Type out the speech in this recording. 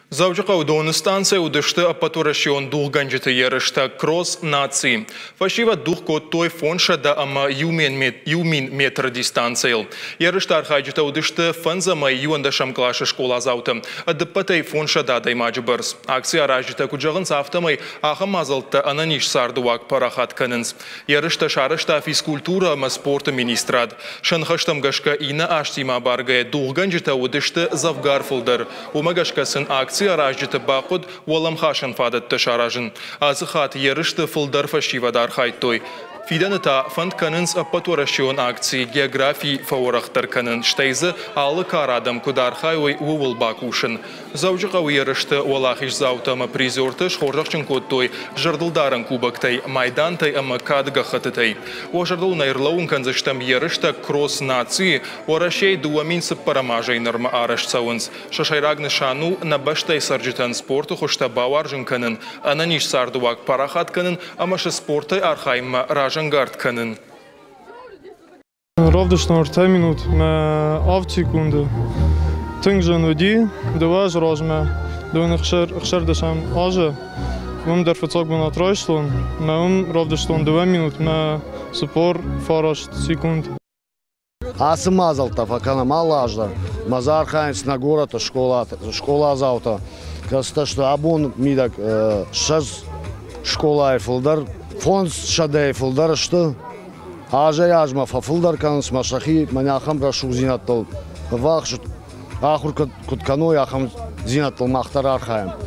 Завжди Донстанция удышты апатурашион духганджиты ярышта кросс нации. Фашива духко той фонша да ама юмин метр дистанциял. Ярышта архайджита удышты фанзама юандашам клаша школа зауты. Адыпатай фонша да даймаджи барс. Акция аражита куджагын сафтамай ахам азалта ананиш сардуак парахат канынс. Ярышта шарышта физкультура ама спорта министрад. Шанхаштам гашка ина аштима баргая духганджита удышты завгарфулдар. Умагашкасын акция аражита бақуд уалам хашан фадат ташаражын. Азыхат ярышты фылдар фашивадар хайтой. Фиданыта фанд канынс апатурашион акции географии фаурахтар канын штайзы алы карадам кудархай ой увыл бакушын. Заужыға уйырышты уалахиш заутама призорты шхоржақчын коттой жардылдарын кубактай майдантай ама кадыға хатытай. О жардыл найрлауын канзыштам ярышта кросс нации орашей дуаминсы парамажай норма араш цауынс. Шашайрагны шану на баштай сарджитан спорту хошта бауаржын канын, ананиш сардуак парахат канын, амашы спортай архайма Жангард канын. Ровдышна 10 минут, ме 8 секунды. Тыңжын өди, дываж рожме, дывын ықшырдышам ажы. Вым дерфецок бына тройшлун, ме ровдыштон 2 минут, ме супор фараш секунд. Асым азалта, факана малажда. Мазар хайнц на город, школа азалта. Каста что абон мидак шаз школа айфылдар. Фонс шадей фулдар что? Ажай ажма фулдар канс машахи маняхам рашу зинаттал. Вахшут ахур кутканой ахам зинаттал махтар архаем.